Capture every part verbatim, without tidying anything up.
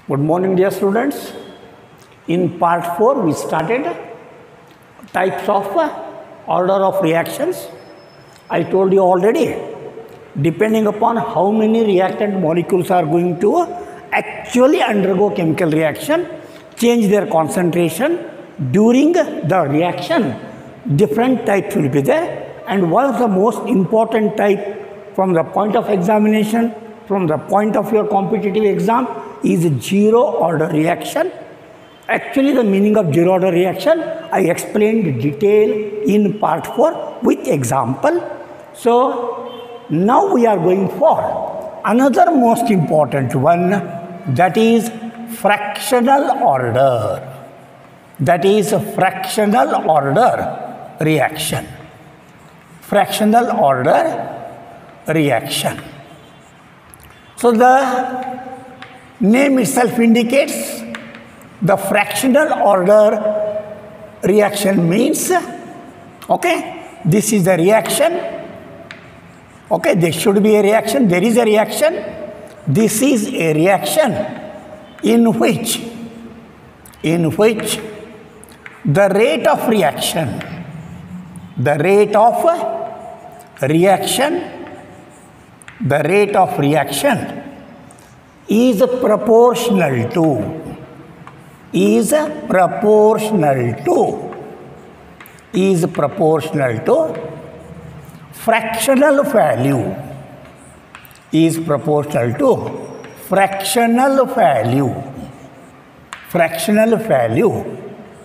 Good morning, dear students. In part four, we started types of order of reactions. I told you already, depending upon how many reactant molecules are going to actually undergo chemical reaction, change their concentration during the reaction, different types will be there. And one of the most important type from the point of examination, from the point of your competitive exam, is zero order reaction. Actually, the meaning of zero order reaction I explained detail in part four with example. So now we are going for another most important one, that is fractional order. That is fractional order reaction. Fractional order reaction. So the name itself indicates the fractional order reaction means, okay, this is the reaction, okay, there should be a reaction, there is a reaction, this is a reaction in which, in which the rate of reaction, the rate of reaction, the rate of reaction is proportional to, is proportional to, is proportional to fractional value, is proportional to fractional value, fractional value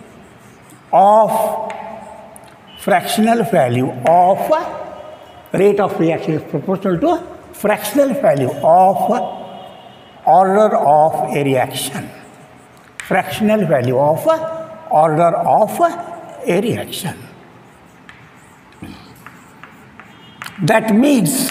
of, fractional value of rate of reaction is proportional to fractional value of order of a reaction. Fractional value of order of a reaction. That means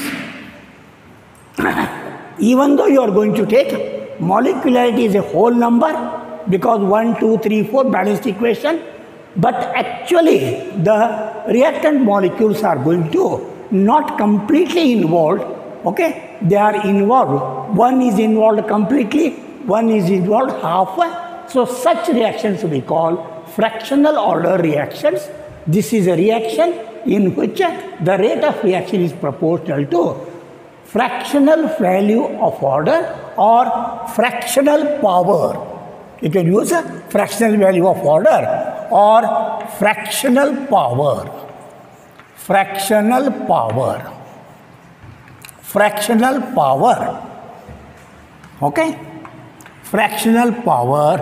even though you are going to take molecularity is a whole number, because one, two, three, four balanced equation, but actually the reactant molecules are going to not completely involved, okay, they are involved. One is involved completely, one is involved half. So such reactions we call fractional order reactions. This is a reaction in which the rate of reaction is proportional to fractional value of order or fractional power. You can use a fractional value of order or fractional power. Fractional power. Fractional power. Okay? Fractional power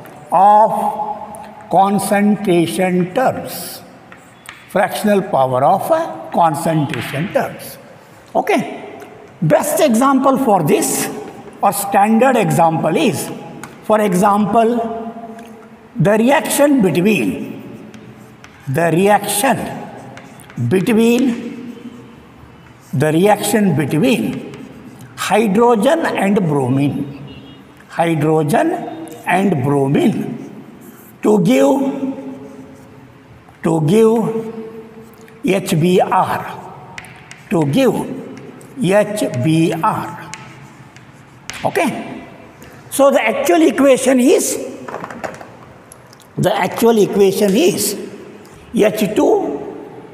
of concentration terms. Fractional power of concentration terms. Okay? Best example for this or standard example is, for example, the reaction between, the reaction between, the reaction between hydrogen and bromine. Hydrogen and bromine to give, to give H B r, to give H B r. Okay? So the actual equation is, the actual equation is H two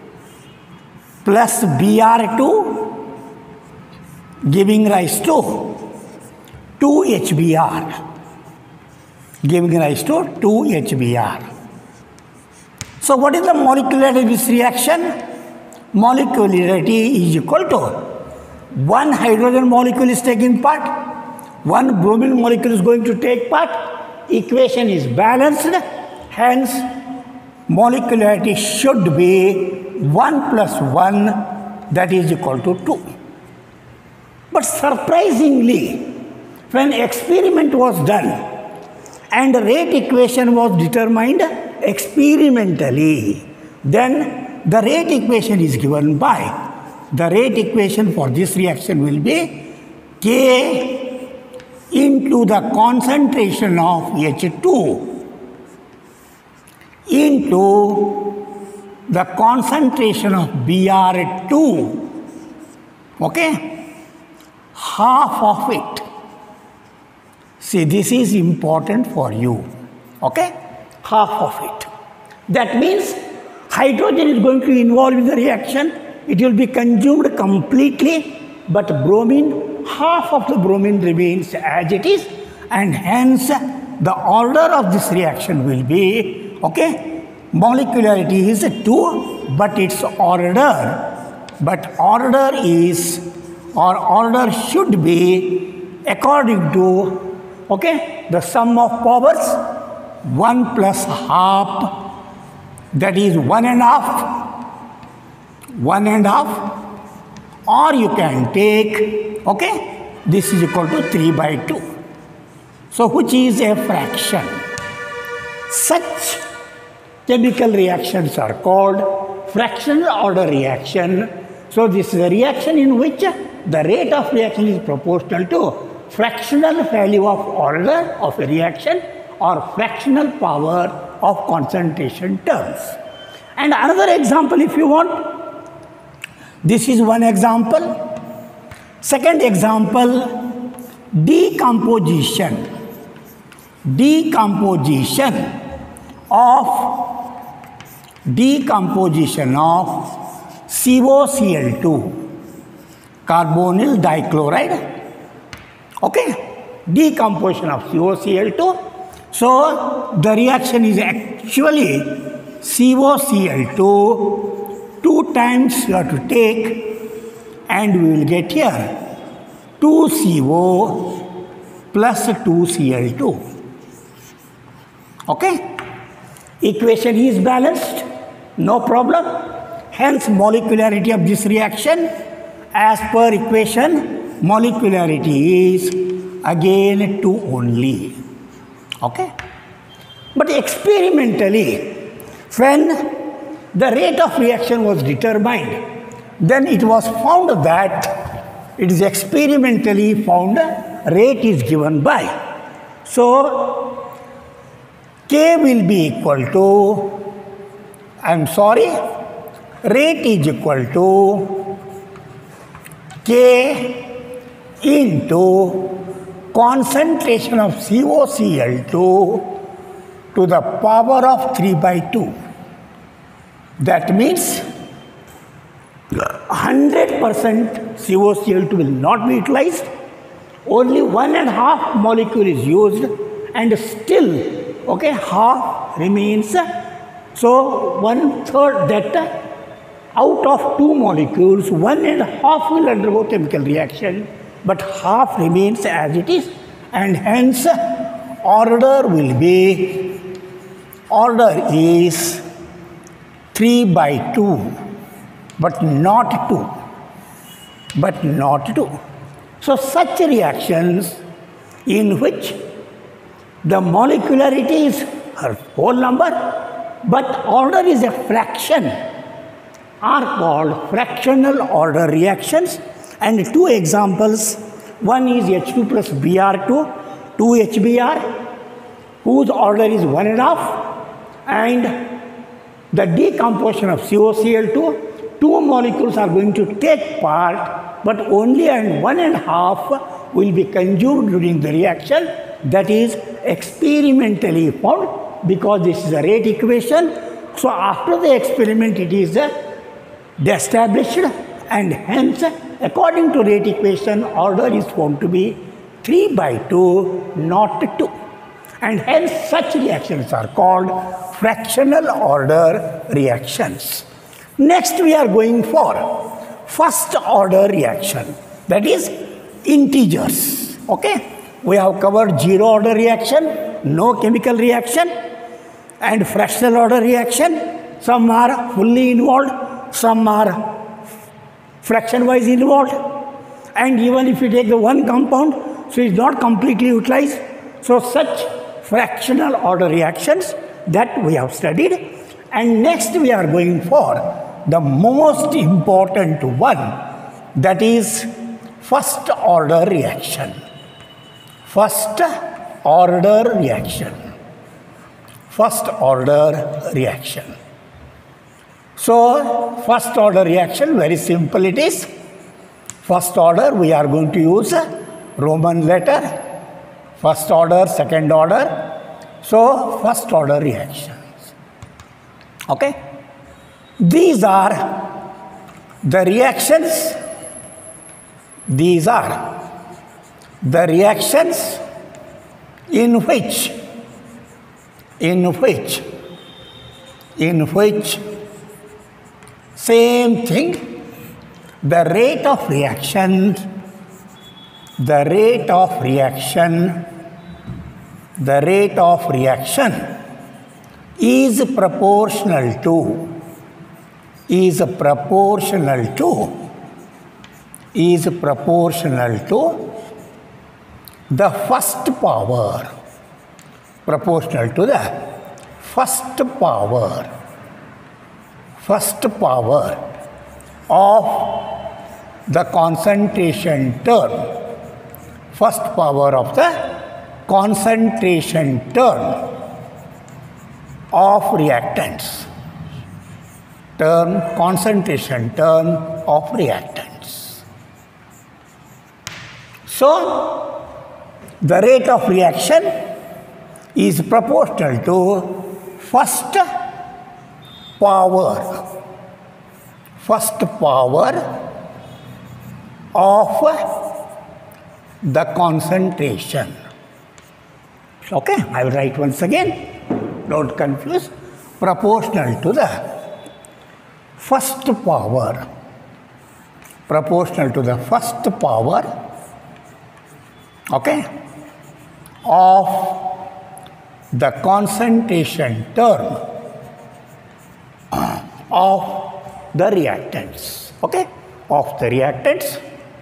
plus B r two giving rise to two H B r, giving rise to two H B r. So what is the molecularity of this reaction? Molecularity is equal to one hydrogen molecule is taking part, one bromine molecule is going to take part. Equation is balanced, hence molecularity should be one plus one, that is equal to two. But surprisingly, when experiment was done and rate equation was determined experimentally, then the rate equation is given by, the rate equation for this reaction will be K into the concentration of H two into the concentration of B r two, okay, half of it See, this is important for you. Okay? Half of it. That means hydrogen is going to involve in the reaction. It will be consumed completely, but bromine, half of the bromine remains as it is, and hence the order of this reaction will be, okay, molecularity is two, but its order, but order is, or order should be according to, okay, the sum of powers, one plus half, that is one and a half, one and a half, or you can take, okay, this is equal to three by two. So, which is a fraction. Such chemical reactions are called fractional order reaction. So, this is a reaction in which the rate of reaction is proportional to fractional value of order of a reaction or fractional power of concentration terms. And another example if you want, this is one example. Second example, decomposition. Decomposition of decomposition of C O C l two, carbonyl dichloride. Okay, decomposition of C O C l two. So the reaction is actually C O C l two, two times you have to take, and we will get here two C O plus two C l two. Okay, equation is balanced, no problem. Hence molecularity of this reaction as per equation, molecularity is again two only. Okay, but experimentally, when the rate of reaction was determined, then it was found that it is experimentally found rate is given by. So K will be equal to, I am sorry, rate is equal to K into concentration of C O C l two to the power of three by two. That means one hundred percent C O C l two will not be utilized, only one and a half molecule is used, and still, okay, half remains. So one third, that out of two molecules, one and a half will undergo chemical reaction, but half remains as it is, and hence order will be, order is three by two, but not two, but not two. So such reactions in which the molecularity is her whole number, but order is a fraction, are called fractional order reactions. And two examples, one is H two plus B r two, two H B r, whose order is one and a half, and the decomposition of C O C l two, two molecules are going to take part, but only and one and a half will be consumed during the reaction. That is experimentally found, because this is a rate equation. So after the experiment it is established, and hence according to rate equation order is found to be three by two, not two, and hence such reactions are called fractional order reactions. Next we are going for first order reaction, that is integers. Okay, we have covered zero order reaction, no chemical reaction, and fractional order reaction. Some are fully involved, some are fraction wise involved, and even if you take the one compound, so it is not completely utilized. So such fractional order reactions that we have studied. And next we are going for the most important one, that is first order reaction. First order reaction. First order reaction. So first order reaction, very simple it is. First order, we are going to use a Roman letter. First order, second order. So, first order reactions. Okay? These are the reactions. These are the reactions in which, in which, in which same thing, the rate of reaction, the rate of reaction, the rate of reaction is proportional to, is proportional to, is proportional to the first power, proportional to the first power, first power of the concentration term, first power of the concentration term of reactants, term, concentration term of reactants. So, the rate of reaction is proportional to first power, first power of the concentration. Okay, I will write once again, don't confuse, proportional to the first power, proportional to the first power, okay, of the concentration term of the reactants, okay, of the reactants.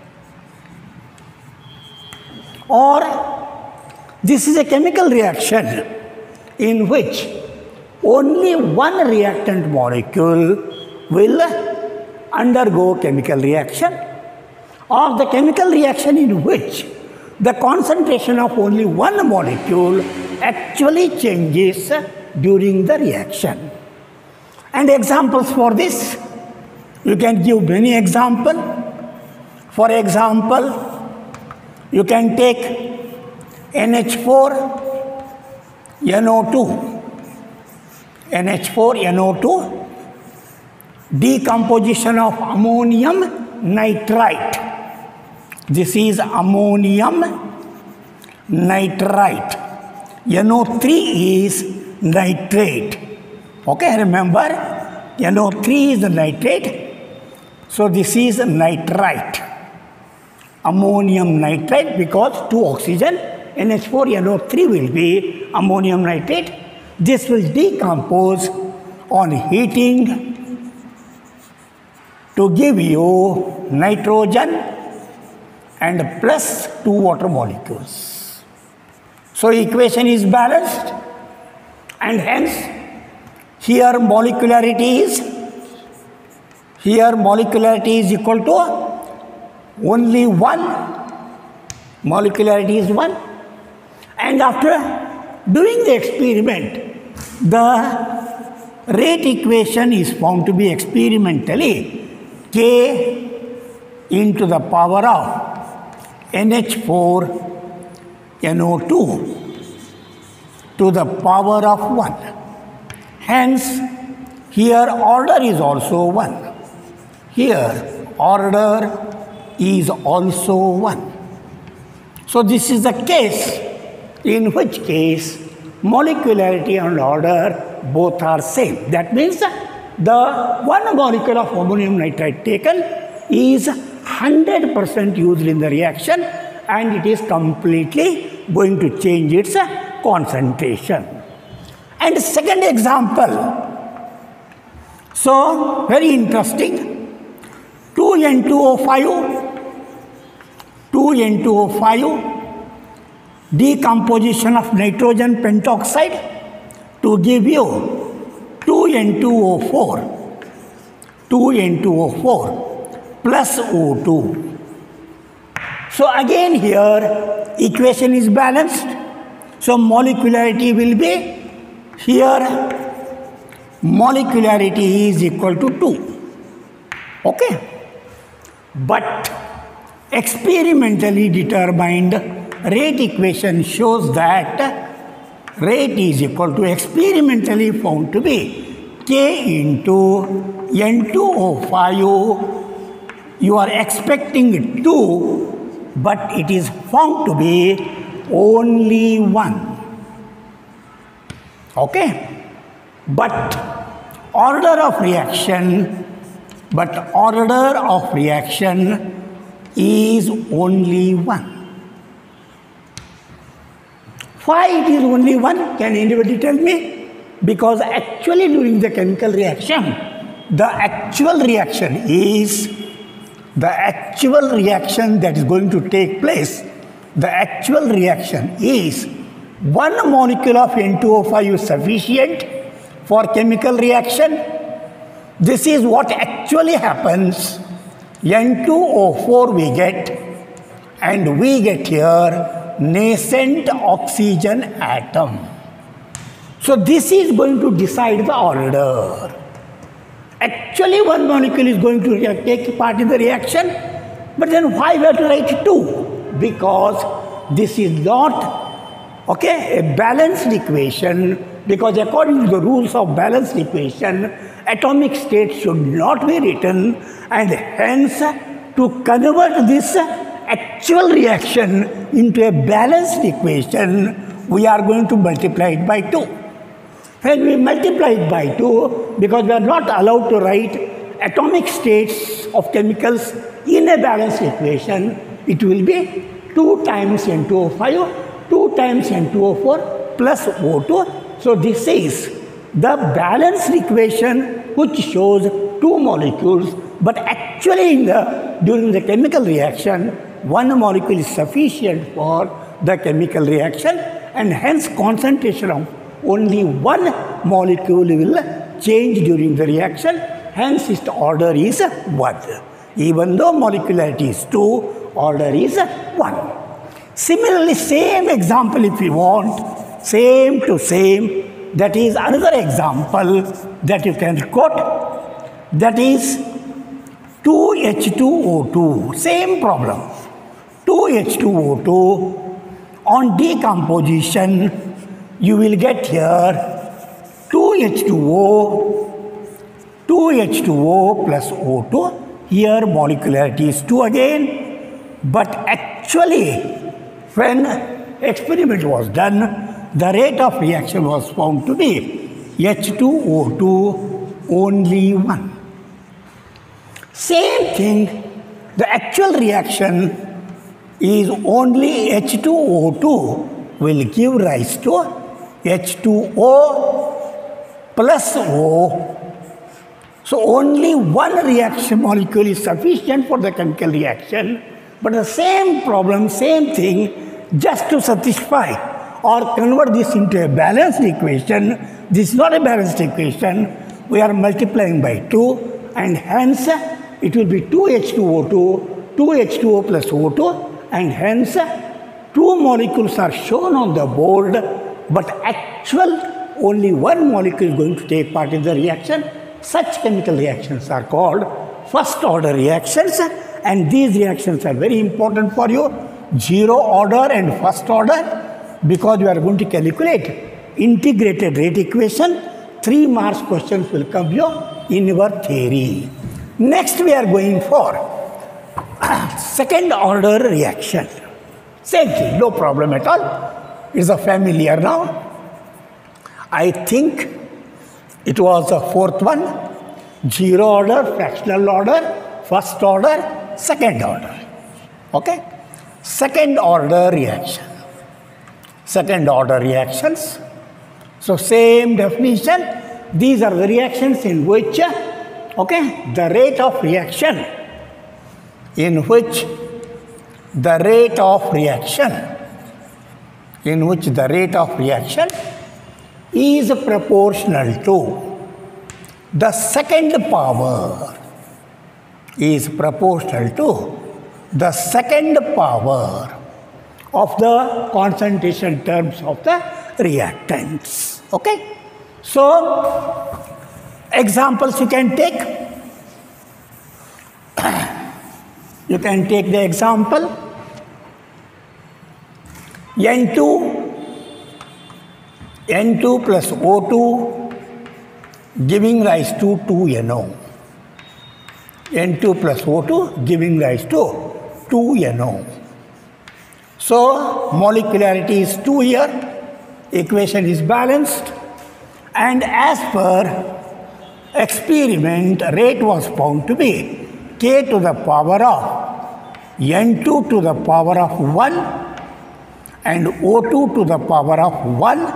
Or this is a chemical reaction in which only one reactant molecule will undergo chemical reaction, or the chemical reaction in which the concentration of only one molecule actually changes during the reaction. And examples for this, you can give many examples. For example, you can take N H four N O two, N H four N O two, decomposition of ammonium nitrite. This is ammonium nitrite. N O three is nitrate. Okay, remember, N O three is the nitrate. So this is nitrite. Ammonium nitrite, because two oxygen, N H four N O three will be ammonium nitrate. This will decompose on heating to give you nitrogen and plus two water molecules. So equation is balanced, and hence here molecularity is, here molecularity is equal to only one, molecularity is one. And after doing the experiment, the rate equation is found to be experimentally K into the power of N H four N O two to the power of one. Hence, here order is also one. Here order is also one. So this is the case in which case molecularity and order both are same. That means the one molecule of ammonium nitrite taken is one hundred percent used in the reaction, and it is completely going to change its concentration. And second example, so very interesting, two N two O five, two N two O five, decomposition of nitrogen pentoxide to give you two N two O four, two N two O four plus O two. So again here equation is balanced. So molecularity will be, here molecularity is equal to two. Okay. But experimentally determined rate equation shows that rate is equal to experimentally found to be K into N two O five. You are expecting two, but it is found to be only one. Okay? But order of reaction, but order of reaction is only one. Why it is only one? Can anybody tell me? Because actually during the chemical reaction, the actual reaction is, the actual reaction that is going to take place, the actual reaction is one molecule of N two O five is sufficient for chemical reaction. This is what actually happens. N two O four we get, and we get here nascent oxygen atom. So this is going to decide the order. Actually one molecule is going to take part in the reaction, but then why we have to write two? Because this is not, okay, a balanced equation, because according to the rules of balanced equation, atomic state should not be written, and hence to convert this actual reaction into a balanced equation, we are going to multiply it by two. When we multiply it by two, because we are not allowed to write atomic states of chemicals in a balanced equation, it will be two times N two O five, two times N two O four plus O two. So this is the balanced equation which shows two molecules, but actually in the, during the chemical reaction, one molecule is sufficient for the chemical reaction, and hence concentration of only one molecule will change during the reaction, hence its order is one. Even though molecularity is two, order is one. Similarly, same example if you want, same to same, that is another example that you can quote, that is two H two O two, same problem. two H two O two, on decomposition, you will get here two H two O, two H two O plus O two. Here molecularity is two again, but actually when experiment was done, the rate of reaction was found to be H two O two only one. Same thing, the actual reaction is only H two O two will give rise to H two O plus O. So only one reaction molecule is sufficient for the chemical reaction, but the same problem, same thing, just to satisfy or convert this into a balanced equation. This is not a balanced equation. We are multiplying by two, and hence it will be two H two O two, two H two O plus O two, and hence two molecules are shown on the board, but actual only one molecule is going to take part in the reaction. Such chemical reactions are called first order reactions, and these reactions are very important for you, zero order and first order, because you are going to calculate integrated rate equation. Three marks questions will come here in your theory. Next we are going for second order reaction. Same thing, no problem at all. It's a familiar now. I think it was the fourth one, zero order, fractional order, first order, second order. Okay? Second order reaction. Second order reactions. So same definition. These are the reactions in which, okay, the rate of reaction, in which the rate of reaction, in which the rate of reaction is proportional to the second power, is proportional to the second power of the concentration terms of the reactants. Okay? So, examples you can take. You can take the example. N two, N two plus O two giving rise to two N O. N two plus O two giving rise to two N O. So molecularity is two here, equation is balanced, and as per experiment, rate was found to be K to the power of N two to the power of one and O two to the power of one.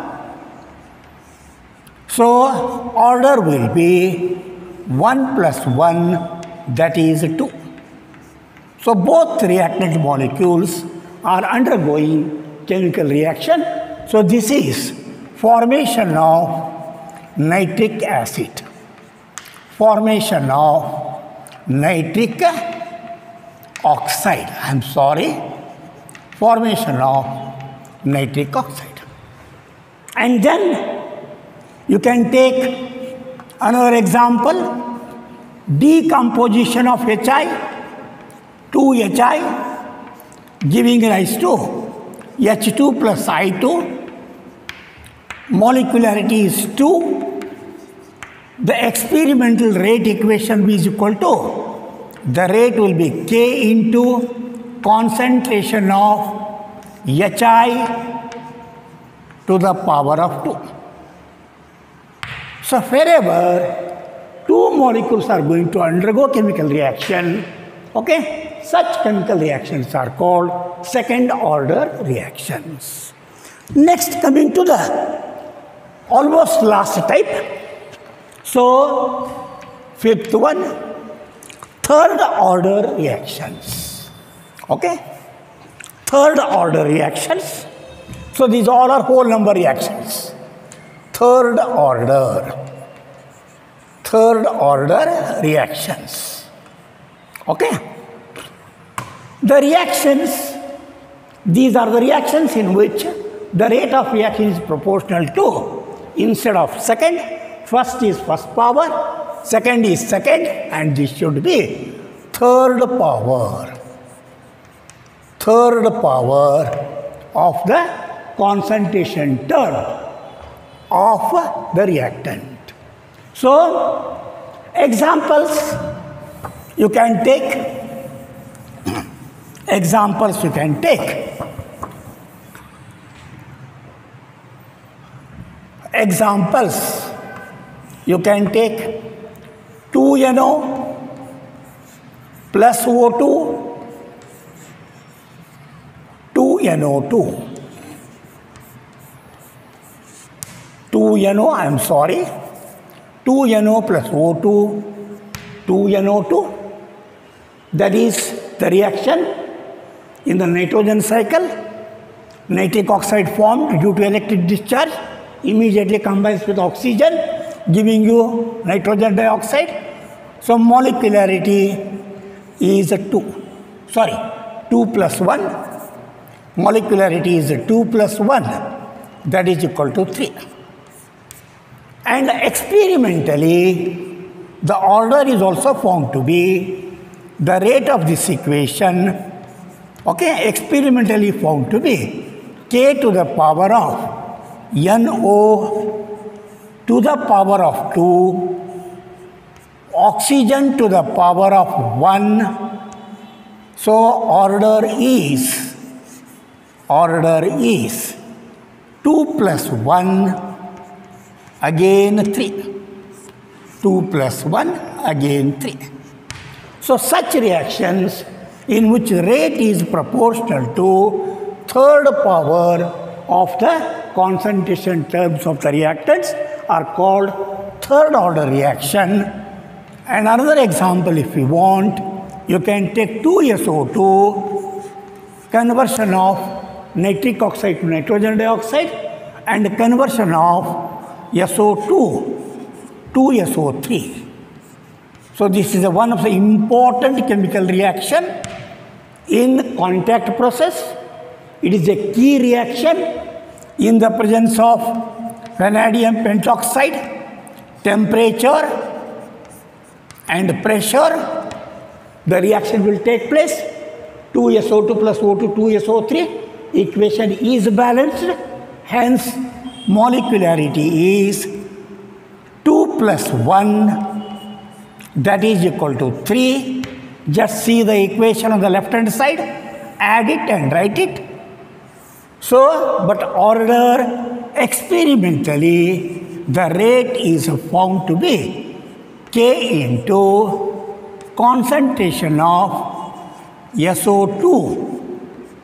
So order will be one plus one, that is two. So both reactant molecules are undergoing chemical reaction. So this is formation of nitric acid, formation of nitric oxide, I am sorry, formation of nitric oxide. And then you can take another example, decomposition of H I, two H I giving rise to H two plus I two, molecularity is two, the experimental rate equation is equal to, the rate will be K into concentration of H I to the power of two. So wherever two molecules are going to undergo chemical reaction, okay, such chemical reactions are called second order reactions. Next, coming to the almost last type. So fifth one, third order reactions. Okay, third order reactions. So these all are whole number reactions. Third order, third order reactions. Okay. The reactions, these are the reactions in which the rate of reaction is proportional to, instead of second, first is first power, second is second, and this should be third power. Third power of the concentration term of the reactant. So, examples you can take. Examples you can take. Examples you can take two N O plus O two, two N O two. two N O, I am sorry, two N O plus O two, two N O two. That is the reaction in the nitrogen cycle. Nitric oxide formed due to electric discharge immediately combines with oxygen, giving you nitrogen dioxide. So molecularity is a two. Sorry, two plus one. Molecularity is a two plus one. That is equal to three. And experimentally, the order is also found to be the rate of this equation. Okay, experimentally found to be K to the power of N O to the power of two, oxygen to the power of one. So order is, order is two plus one, again three. two plus one, again three. So such reactions in which rate is proportional to third power of the concentration terms of the reactants are called third order reaction. And another example, if you want, you can take two S O two, conversion of nitric oxide to nitrogen dioxide, and conversion of S O two to S O three. So this is a one of the important chemical reaction in contact process. It is a key reaction in the presence of vanadium pentoxide, temperature and pressure. The reaction will take place. two S O two plus O two, two S O three. equation is balanced, hence molecularity is two plus one, that is equal to three. Just see the equation on the left hand side, add it and write it. So, but order experimentally, the rate is found to be K into concentration of S O two,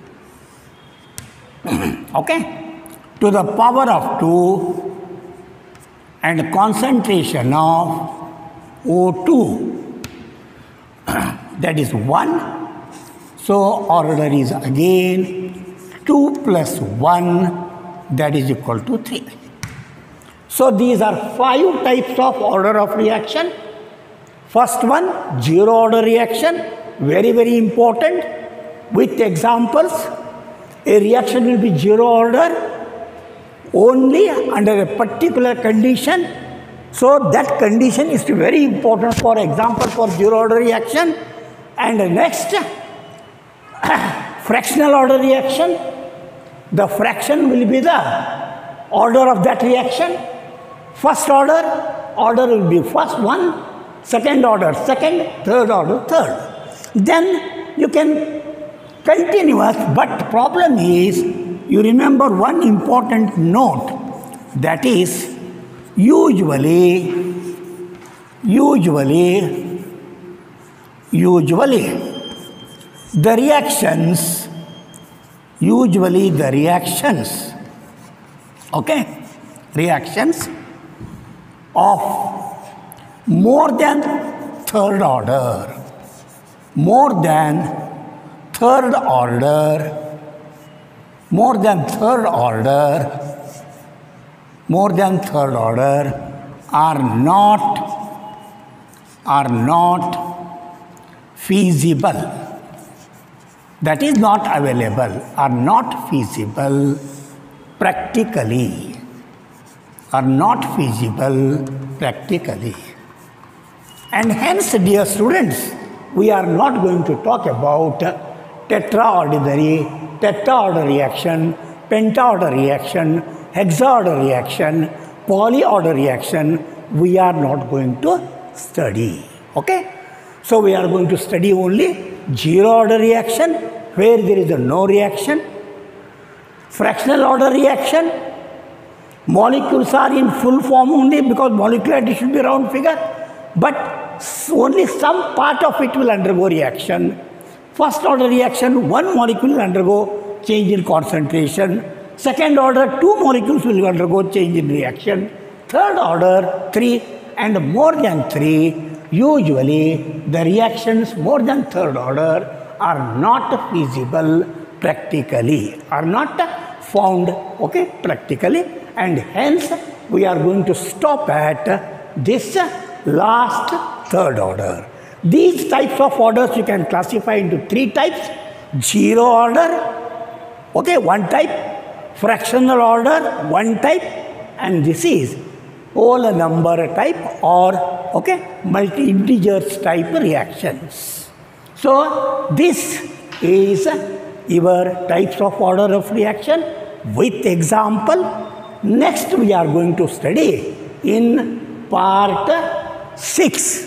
okay, to the power of two and concentration of O two, that is one. So, order is again two plus one, that is equal to three. So, these are five types of order of reaction. First one, zero order reaction, very very important. With examples, a reaction will be zero order only under a particular condition. So, that condition is very important, for example, for zero order reaction. And next, fractional order reaction. The fraction will be the order of that reaction. First order, order will be first one, second order, second, third order, third. Then you can continuous, but problem is, you remember one important note, that is usually, usually, usually the reactions, usually the reactions, okay, reactions of more than third order, more than third order, more than third order, more than third order are not, are not feasible. That is not available, are not feasible practically, are not feasible practically. And hence, dear students, we are not going to talk about tetraordinary, tetraorder reaction, pentaorder reaction, hexaorder reaction, polyorder reaction. We are not going to study. Okay? So, we are going to study only zero order reaction, where there is a no reaction. Fractional order reaction, molecules are in full form only, because molecularity should be round figure, but only some part of it will undergo reaction. First order reaction, one molecule will undergo change in concentration. Second order, two molecules will undergo change in reaction. Third order, three, and more than three. Usually, the reactions more than third order are not feasible practically, are not found, okay, practically, and hence we are going to stop at this last third order. These types of orders you can classify into three types: zero order, okay, one type; fractional order, one type; and this is whole number type, or okay, multi-integers type reactions. So, this is your types of order of reaction with example. Next, we are going to study in part six.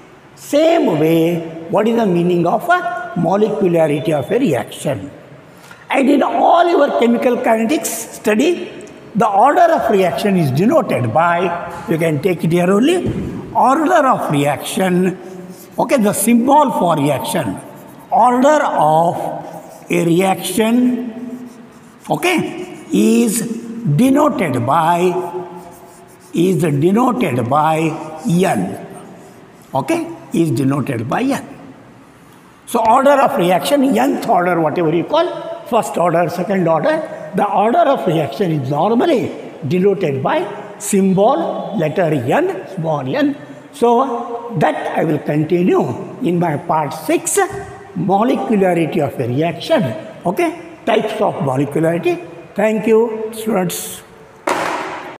Same way, what is the meaning of a molecularity of a reaction? And in all your chemical kinetics study, the order of reaction is denoted by, you can take it here only, order of reaction, okay, the symbol for reaction, order of a reaction, okay, is denoted by, is denoted by N, okay, is denoted by N. So, order of reaction, nth order, whatever you call, first order, second order, the order of reaction is normally denoted by symbol letter N, small n. So, that I will continue in my part six, molecularity of a reaction, okay, types of molecularity. Thank you, students.